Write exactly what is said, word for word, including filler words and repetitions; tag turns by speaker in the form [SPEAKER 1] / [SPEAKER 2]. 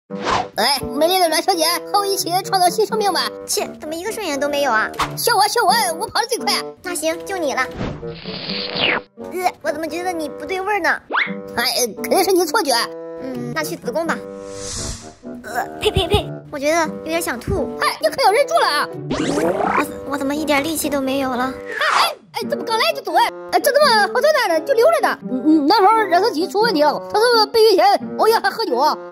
[SPEAKER 1] 哎，美丽的阮小姐，和我一起创造新生命吧！
[SPEAKER 2] 切，怎么一个顺眼都没有啊？
[SPEAKER 1] 笑我笑我，我跑得最快。
[SPEAKER 2] 那行，就你了。呃，我怎么觉得你不对味呢？
[SPEAKER 1] 哎，肯定是你错觉。
[SPEAKER 2] 嗯，那去子宫吧。呃，呸呸呸！我觉得有点想吐。
[SPEAKER 1] 哎，你可要忍住了啊！
[SPEAKER 2] 我我怎么一点力气都没有了？
[SPEAKER 1] 哎哎，怎么刚来就走啊？哎，这怎么好端端的就溜了呢？嗯嗯，那时候热水器出问题了，他是不是备孕前熬夜还喝酒啊？